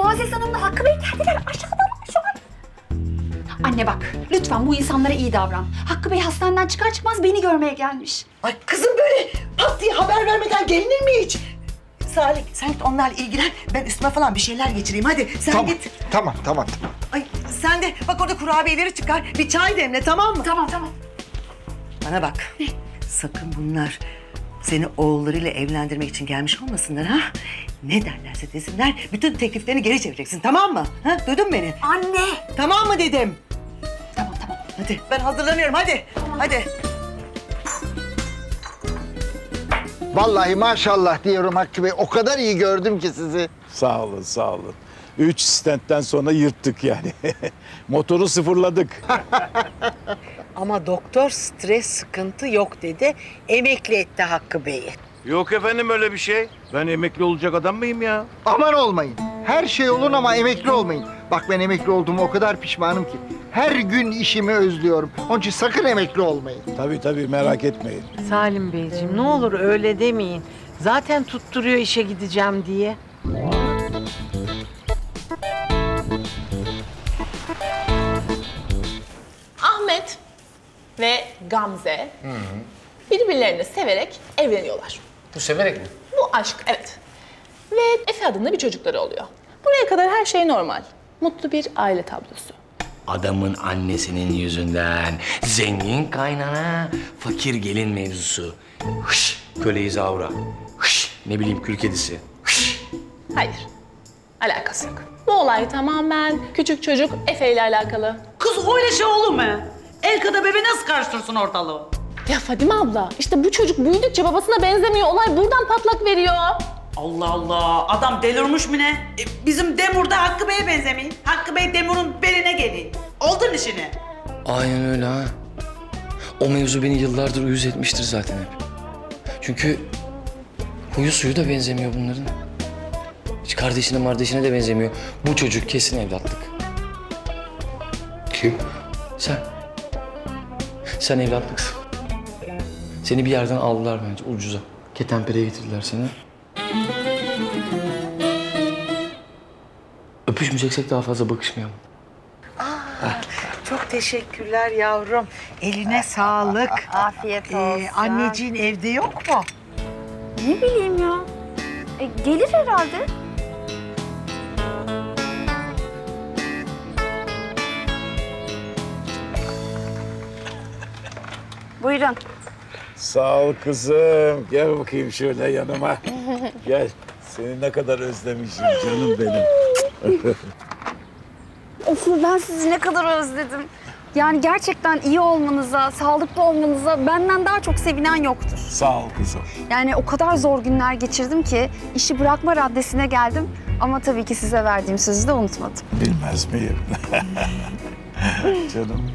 Muazzez Hanım'la Hakkı Bey geldiler. Aşağıdalar şu an. Anne bak, lütfen bu insanlara iyi davran. Hakkı Bey hastaneden çıkar çıkmaz beni görmeye gelmiş. Ay kızım böyle pat diye haber vermeden gelinir mi hiç? Salih sen git onlarla ilgilen. Ben üstüme falan bir şeyler geçireyim. Hadi sen git. Tamam. Ay sen de bak orada kurabiyeleri çıkar. Bir çay demle tamam mı? Tamam. Bana bak. Ne? Sakın bunlar seni oğullarıyla evlendirmek için gelmiş olmasınlar ha? Ne derlerse desinler bütün tekliflerini geri çevireceksin tamam mı? Ha? Duydun beni? Anne. Tamam mı dedim? Tamam. Hadi ben hazırlanıyorum hadi. Hadi. Vallahi maşallah diyorum Hakkı Bey. O kadar iyi gördüm ki sizi. Sağ olun. 3 stentten sonra yırttık yani. Motoru sıfırladık. Ama doktor stres sıkıntı yok dedi. Emekli etti Hakkı Bey'i. Yok efendim öyle bir şey. Ben emekli olacak adam mıyım ya? Aman olmayın. Her şey olun ama emekli olmayın. Bak ben emekli olduğuma o kadar pişmanım ki. Her gün işimi özlüyorum. Onun için sakın emekli olmayın. Tabii merak etmeyin. Salim Beyciğim ne olur öyle demeyin. Zaten tutturuyor işe gideceğim diye. Ahmet ve Gamze birbirlerini severek evleniyorlar. Bu severek mi? Bu aşk, evet. Ve Efe adında bir çocukları oluyor. Buraya kadar her şey normal. Mutlu bir aile tablosu. Adamın annesinin yüzünden zengin kaynana, fakir gelin mevzusu. Hış, köle izavra. Hış, ne bileyim kül kedisi. Hış. Hayır, alakası yok. Bu olay tamamen küçük çocuk Efe ile alakalı. Kız öyle şey olur mu? El kadar bebe nasıl karıştırsın ortalığı? Ya Fadime abla, işte bu çocuk büyüdükçe babasına benzemiyor. Olay buradan patlak veriyor. Allah Allah, adam delirmiş mi ne? Bizim Demur da Hakkı Bey'e benzemeyin. Hakkı Bey Demur'un beline gelin. Oldun işini. Aynen öyle ha. O mevzu beni yıllardır uyuz etmiştir zaten hep. Çünkü huyu suyu da benzemiyor bunların. Hiç kardeşine de benzemiyor. Bu çocuk kesin evlatlık. Kim? Sen. Sen evlatlıksın. Seni bir yerden aldılar bence ucuza. Ketenpere'ye getirdiler seni. Öpüşmeyeceksek daha fazla bakışmayalım. Çok teşekkürler yavrum. Eline sağlık. Afiyet olsun. Anneciğin evde yok mu? Ne bileyim ya. Gelir herhalde. Buyurun. Sağ ol kızım. Gel bakayım şöyle yanıma. Gel. Seni ne kadar özlemişim canım benim. Of ben sizi ne kadar özledim. Yani gerçekten iyi olmanıza, sağlıklı olmanıza benden daha çok sevinen yoktur. Sağ ol kızım. Yani o kadar zor günler geçirdim ki işi bırakma raddesine geldim. Ama tabii ki size verdiğim sözü de unutmadım. Bilmez miyim? Canım.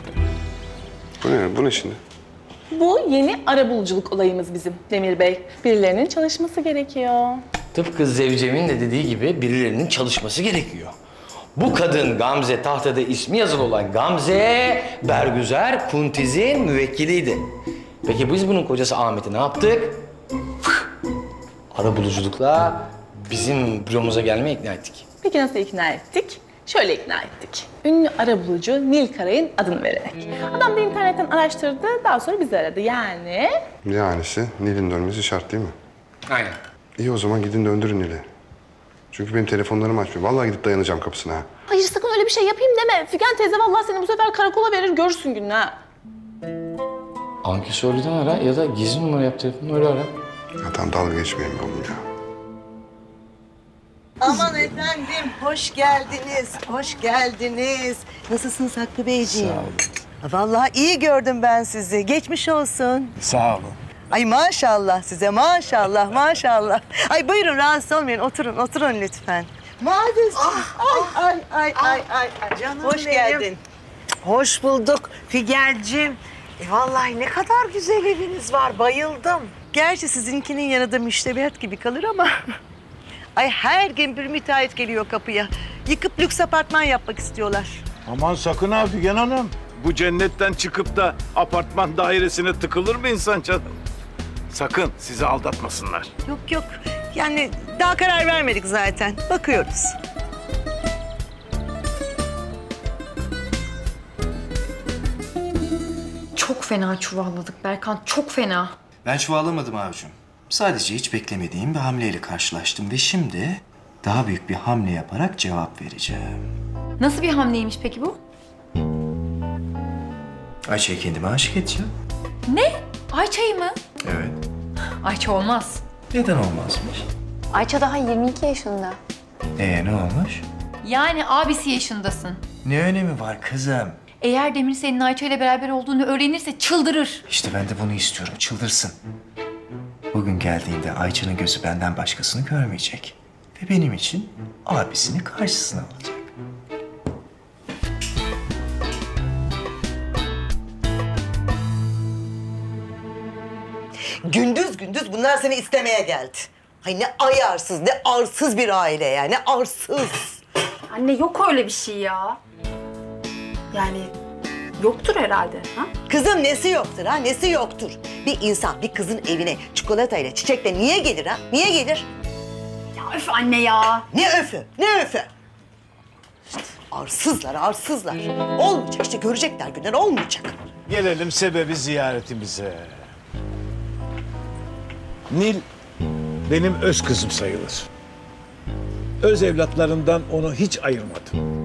Bu ne şimdi? Bu yeni arabuluculuk olayımız bizim Demir Bey. Birilerinin çalışması gerekiyor. Tıpkı Zevcem'in de dediği gibi birilerinin çalışması gerekiyor. Bu kadın Gamze, tahtada ismi yazılı olan Gamze Bergüzar Kuntiz'in müvekkiliydi. Peki biz bunun kocası Ahmet'i ne yaptık? Arabuluculukla bizim büromuza gelmeye ikna ettik. Peki nasıl ikna ettik? Şöyle ikna ettik. Ünlü arabulucu Nil Karay'ın adını vererek. Adam da internetten araştırdı, daha sonra bizi aradı. Yani... Yanisi Nil'in dönmesi şart değil mi? Aynen. İyi o zaman gidin döndürün Nil'i. Çünkü benim telefonlarım açmıyor. Vallahi gidip dayanacağım kapısına ha. Hayır sakın öyle bir şey yapayım deme. Figen teyze vallahi seni bu sefer karakola verir, görürsün gününü ha. Ankesörlüden ara ya da gizli numara yap telefonunu öyle ara. Ya tamam dalga geçmeyin oğlum ya. Aman efendim, hoş geldiniz, hoş geldiniz. Nasılsınız Hakkı Beyciğim? Sağ olun. Vallahi iyi gördüm ben sizi. Geçmiş olsun. Sağ olun. Ay maşallah size, maşallah. Ay buyurun rahatsız olmayın, oturun lütfen. Muazzez. Ay. Canım Hoş benim. geldin. Hoş bulduk Figen'cim. Vallahi ne kadar güzel eviniz var. Bayıldım. Gerçi sizinkinin yanı da müştebihat gibi kalır ama... Ay her gün bir müteahhit geliyor kapıya. Yıkıp lüks apartman yapmak istiyorlar. Aman sakın ha Figen Hanım. Bu cennetten çıkıp da apartman dairesine tıkılır mı insan canım? Sakın sizi aldatmasınlar. Yok. Yani daha karar vermedik zaten. Bakıyoruz. fena çuvalladık Berkan, çok fena. Ben çuvallamadım abicim. Sadece hiç beklemediğim bir hamleyle karşılaştım ve şimdi daha büyük bir hamle yaparak cevap vereceğim. Nasıl bir hamleymiş peki bu? Ayça'yı kendime aşık edeceğim. Ne? Ayça'yı mı? Evet. Ayça olmaz. Neden olmazmış? Ayça daha 22 yaşında. Ne olmuş? Yani abisi yaşındasın. Ne önemi var kızım? Eğer Demir senin Ayça ile beraber olduğunu öğrenirse çıldırır. İşte ben de bunu istiyorum, çıldırsın. Bugün geldiğinde Ayça'nın gözü benden başkasını görmeyecek. Ve benim için abisini karşısına alacak. Gündüz gündüz bunlar seni istemeye geldi. Ay ne ayarsız, ne arsız bir aile ya, ne arsız. Anne yok öyle bir şey ya. Yani yoktur herhalde. Ha? Kızım nesi yoktur ha, nesi yoktur? Bir insan bir kızın evine çikolatayla, çiçekle niye gelir ha? Niye gelir? Ya öf anne ya. Ne öfü, ne öfü? İşte arsızlar, arsızlar. Olmayacak işte, görecekler günler, olmayacak. Gelelim sebebi ziyaretimize. Nil benim öz kızım sayılır. Öz evlatlarından onu hiç ayırmadım.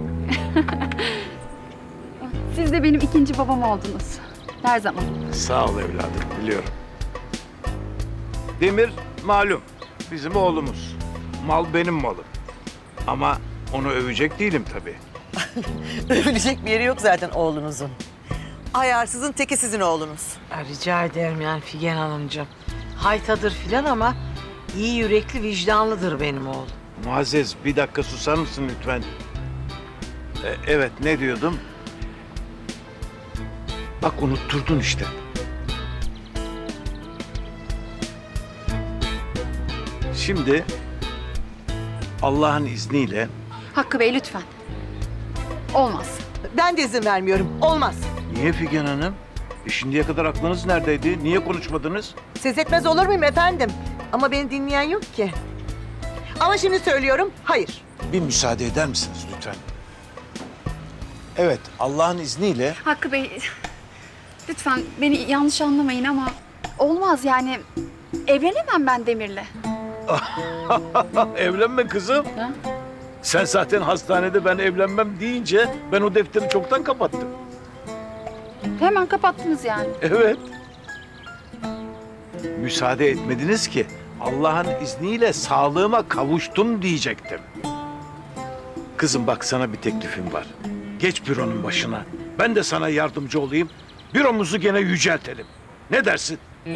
Siz de benim ikinci babam oldunuz. Her zaman. Sağ ol evladım, biliyorum. Demir malum bizim oğlumuz. Mal benim malım. Ama onu övecek değilim tabii. Övülecek bir yeri yok zaten oğlunuzun. Ayarsızın teki sizin oğlunuz. Rica ederim yani Figen Hanımcığım. Haytadır filan ama iyi yürekli, vicdanlıdır benim oğlum. Muazzez bir dakika susar mısın lütfen? Evet ne diyordum? Bak unutturdun işte. Şimdi Allah'ın izniyle Hakkı Bey lütfen. Olmaz. Ben de izin vermiyorum, olmaz. niye Figen Hanım? Şimdiye kadar aklınız neredeydi? Niye konuşmadınız? Ses etmez olur muyum efendim? Ama beni dinleyen yok ki. Ama şimdi söylüyorum, hayır. Bir müsaade eder misiniz lütfen? Evet, Allah'ın izniyle Hakkı Bey lütfen beni yanlış anlamayın ama olmaz yani. Evlenemem ben Demir'le. evlenme kızım. Ha? Sen zaten hastanede ben evlenmem deyince ben o defteri çoktan kapattım. Hemen kapattınız yani. Evet. Müsaade etmediniz ki Allah'ın izniyle sağlığıma kavuştum diyecektim. Kızım bak sana bir teklifim var. Geç büronun başına. Ben de sana yardımcı olayım. Büromuzu gene yüceltelim. Ne dersin?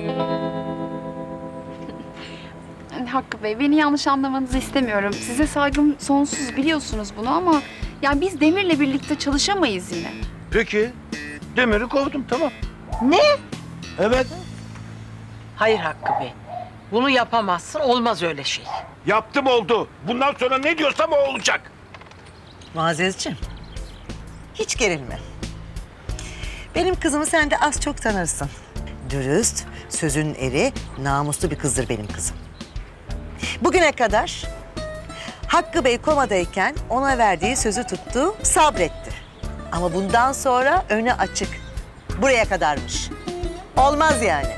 Hakkı Bey beni yanlış anlamanızı istemiyorum. Size saygım sonsuz biliyorsunuz bunu ama yani biz Demir'le birlikte çalışamayız yine. Peki. Demir'i kovdum tamam. Ne? Evet. Hayır Hakkı Bey. Bunu yapamazsın, olmaz öyle şey. Yaptım oldu. Bundan sonra ne diyorsam o olacak. Muazzezciğim, hiç gerilme. Benim kızımı sen de az çok tanırsın. Dürüst, sözün eri, namuslu bir kızdır benim kızım. Bugüne kadar Hakkı Bey komadayken ona verdiği sözü tuttu, sabretti. Ama bundan sonra önü açık. Buraya kadarmış. Olmaz yani.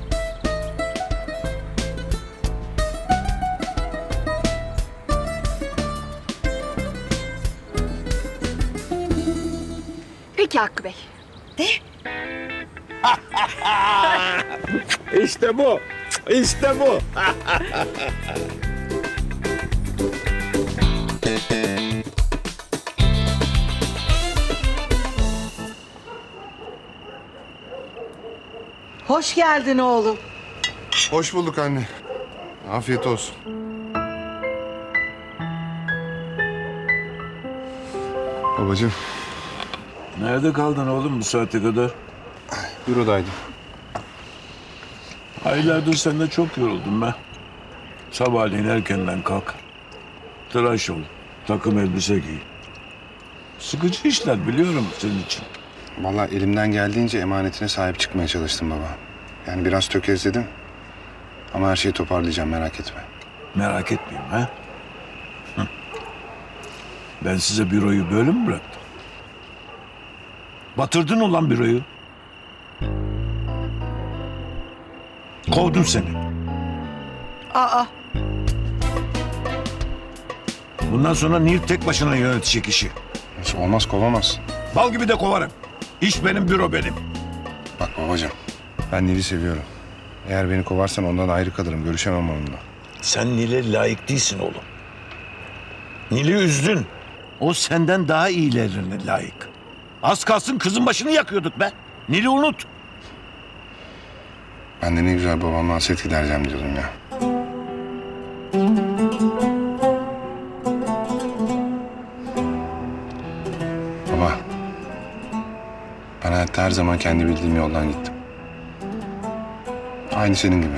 Peki Hakkı Bey. De. İşte bu. İşte bu. Hoş geldin oğlum. Hoş bulduk anne. Afiyet olsun. Babacığım, Nerede kaldın oğlum bu saate kadar? bürodaydım. Aylardır sen de çok yoruldum ben. Sabahleyin erkenden kalk. Tıraş ol. Takım elbise giy. Sıkıcı işler biliyorum senin için. Vallahi elimden geldiğince emanetine sahip çıkmaya çalıştım baba. Yani biraz tökezledim. Ama her şeyi toparlayacağım, merak etme. Merak etmeyeyim ha? Hı. Ben size büroyu böyle mi bıraktım? Batırdın ulan büroyu. Kovdum seni. Aa, Bundan sonra Nil tek başına yönetecek işi. Nasıl olmaz, kovamazsın. Bal gibi de kovarım. İş benim, büro benim. Bak babacığım, ben Nil'i seviyorum. Eğer beni kovarsan ondan ayrı kalırım, görüşemem onunla. Sen Nil'e layık değilsin oğlum. Nil'i üzdün. O senden daha iyilerine layık. Az kalsın kızın başını yakıyorduk be. Nil'i unut. Ben de ne güzel babamla hasret gidereceğim diyordum ya. Baba, ben hayatta her zaman kendi bildiğim yoldan gittim. Aynı senin gibi.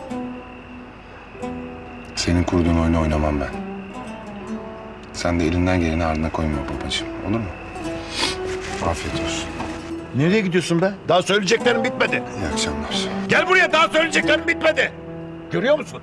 Senin kurduğun oyunu oynamam ben. Sen de elinden geleni ardına koyma babacığım, olur mu? Afiyet olsun. Nereye gidiyorsun be? Daha söyleyeceklerim bitmedi. İyi akşamlar. Gel buraya, daha söyleyeceklerim bitmedi. Görüyor musun?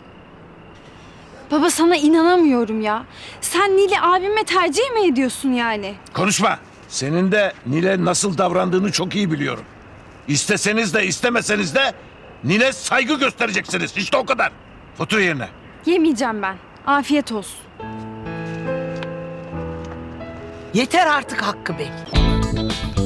Baba sana inanamıyorum ya. Sen Nil'i abime tercih mi ediyorsun yani? Konuşma. Senin de Nil'e nasıl davrandığını çok iyi biliyorum. İsteseniz de istemeseniz de Nil'e saygı göstereceksiniz. İşte o kadar. Otur yerine. Yemeyeceğim ben. Afiyet olsun. yeter artık Hakkı Bey.